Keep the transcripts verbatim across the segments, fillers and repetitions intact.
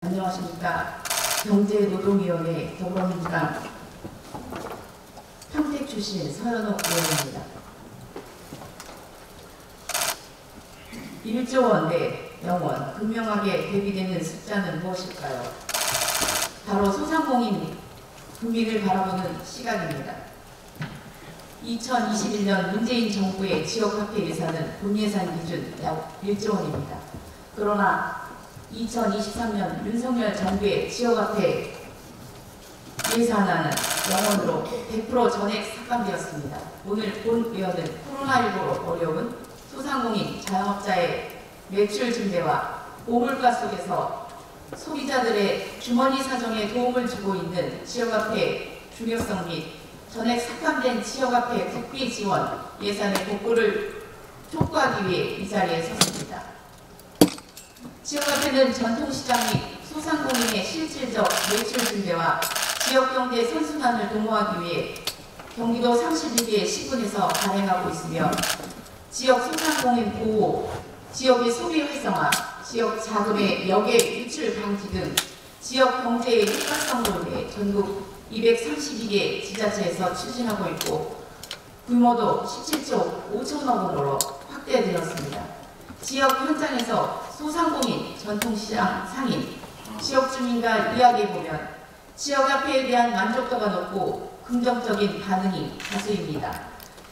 안녕하십니까. 경제노동위원회 더불어민주당 평택 출신 서현옥 의원입니다. 일조 원 내 영원 분명하게 대비되는 숫자는 무엇일까요? 바로 소상공인 국민을 바라보는 시각입니다. 이천이십일 년 문재인 정부의 지역화폐 예산은 본예산 기준 약 일조 원입니다. 그러나 이천이십삼 년 윤석열 정부의 지역화폐 예산안은 영원으로 백 퍼센트 전액 삭감되었습니다. 오늘 본 의원은 코로나십구로 어려운 소상공인 자영업자의 매출 증대와 고물가 속에서 소비자들의 주머니 사정에 도움을 주고 있는 지역화폐 중요성 및 전액 삭감된 지역화폐 국비 지원 예산의 복구를 촉구하기 위해 이 자리에 섰습니다. 지역화폐는 전통시장 및 소상공인의 실질적 매출 증대와 지역경제 선순환을 도모하기 위해 경기도 삼십일 개의 시군에서 발행하고 있으며 지역 소상공인 보호, 지역의 소비 활성화, 지역 자금의 역의 유출 방지 등 지역 경제의 효과성으로 인해 전국 이백삼십이 개 지자체에서 추진하고 있고 규모도 십칠조 오천억 원으로 확대되었습니다. 지역 현장에서 소상공인, 전통시장 상인, 지역 주민과 이야기해보면 지역화폐에 대한 만족도가 높고 긍정적인 반응이 다수입니다.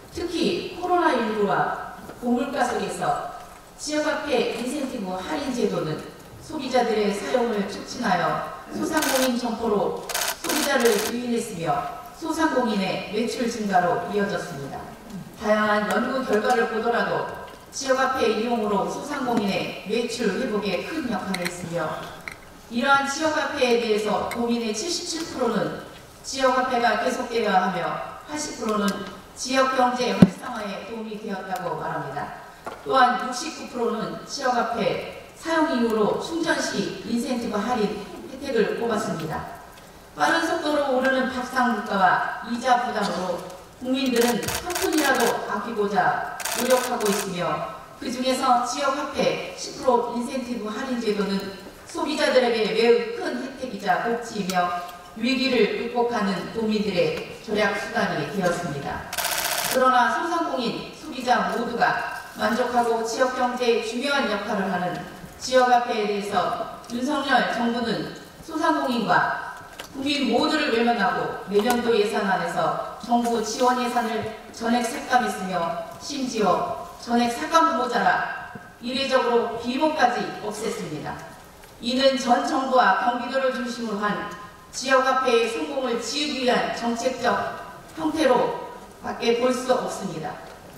특히 코로나십구와 고물가 속에서 지역화폐 인센티브 할인 제도는 소비자들의 사용을 촉진하여 소상공인 점포로 소비자를 유인했으며 소상공인의 매출 증가로 이어졌습니다. 다양한 연구 결과를 보더라도 지역화폐 이용으로 소상공인의 매출 회복에 큰 역할을 했으며 이러한 지역화폐에 대해서 도민의 칠십칠 퍼센트는 지역화폐가 계속되어야 하며 팔십 퍼센트는 지역경제 활성화에 도움이 되었다고 말합니다. 또한 육십구 퍼센트는 지역화폐 사용 이후로 충전 시 인센티브 할인 혜택을 뽑았습니다. 빠른 속도로 오르는 밥상 물가와 이자 부담으로 국민들은 한 푼이라도 아끼고자 노력하고 있으며 그 중에서 지역화폐 십 퍼센트 인센티브 할인 제도는 소비자들에게 매우 큰 혜택이자 복지이며 위기를 극복하는 도민들의 절약 수단이 되었습니다. 그러나 소상공인, 소비자 모두가 만족하고 지역경제에 중요한 역할을 하는 지역화폐에 대해서 윤석열 정부는 소상공인과 국민 모두를 외면하고 내년도 예산안에서 정부 지원 예산을 전액 삭감했으며 심지어 전액 삭감도 모자라 이례적으로 비용까지 없앴습니다. 이는 전 정부와 경기도를 중심으로 한 지역화폐의 성공을 지우기 위한 정책적 형태로 밖에 볼 수 없습니다.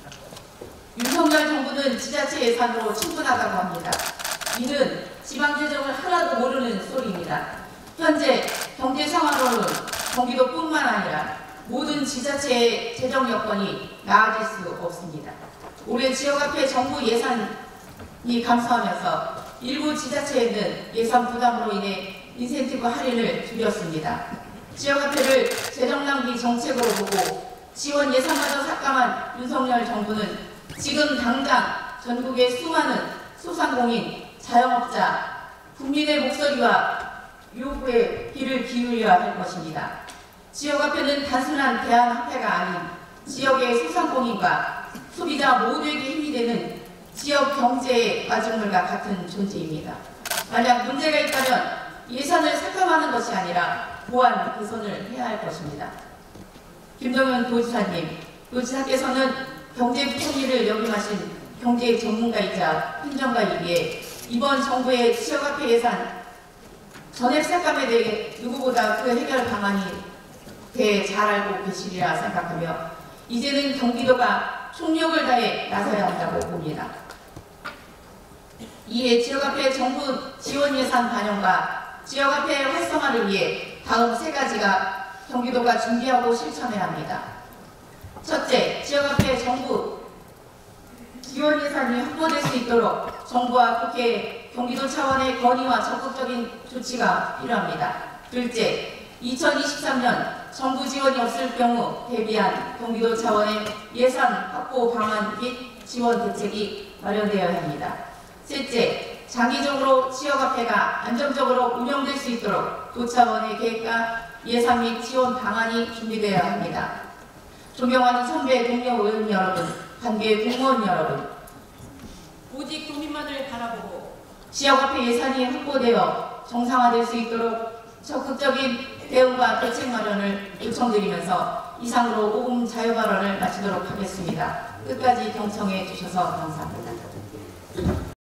윤석열 정부는 지자체 예산으로 충분하다고 합니다. 이는 지방재정을 하나도 모르는 소리입니다. 현재 경제 상황으로는 경기도뿐만 아니라 모든 지자체의 재정 여건이 나아질 수 없습니다. 올해 지역화폐 정부 예산이 감소하면서 일부 지자체에는 예산 부담으로 인해 인센티브 할인을 줄였습니다. 지역화폐를 재정낭비 정책으로 보고 지원 예산마저 삭감한 윤석열 정부는 지금 당장 전국의 수많은 소상공인, 자영업자, 국민의 목소리와 요구에 귀를 기울여야 할 것입니다. 지역화폐는 단순한 대안화폐가 아닌 지역의 소상공인과 소비자 모두에게 힘이 되는 지역 경제의 마중물과 같은 존재입니다. 만약 문제가 있다면 예산을 삭감하는 것이 아니라 보완 개선을 해야 할 것입니다. 김동연 도지사님, 도지사께서는 경제부총리를 역임하신 경제 전문가이자 행정가이기에 이번 정부의 지역화폐 예산 전액 삭감에 대해 누구보다 그 해결 방안이 대해 잘 알고 계시리라 생각하며 이제는 경기도가 총력을 다해 나서야 한다고 봅니다. 이에 지역화폐 정부 지원 예산 반영과 지역화폐 활성화를 위해 다음 세 가지가 경기도가 준비하고 실천해야 합니다. 첫째, 지역화폐 정부 지원 예산이 확보될 수 있도록 정부와 국회, 경기도 차원의 건의와 적극적인 조치가 필요합니다. 둘째, 이천이십삼 년 정부 지원이 없을 경우 대비한 경기도 차원의 예산 확보 방안 및 지원 대책이 마련되어야 합니다. 셋째, 장기적으로 지역화폐가 안정적으로 운영될 수 있도록 도차원의 계획과 예산 및 지원 방안이 준비되어야 합니다. 존경하는 선배 동료 의원 여러분, 관계 공무원 여러분, 오직 국민만을 바라보고 지역화폐 예산이 확보되어 정상화될 수 있도록 적극적인 대응과 대책 마련을 요청드리면서 이상으로 오 분 자유발언을 마치도록 하겠습니다. 끝까지 경청해 주셔서 감사합니다.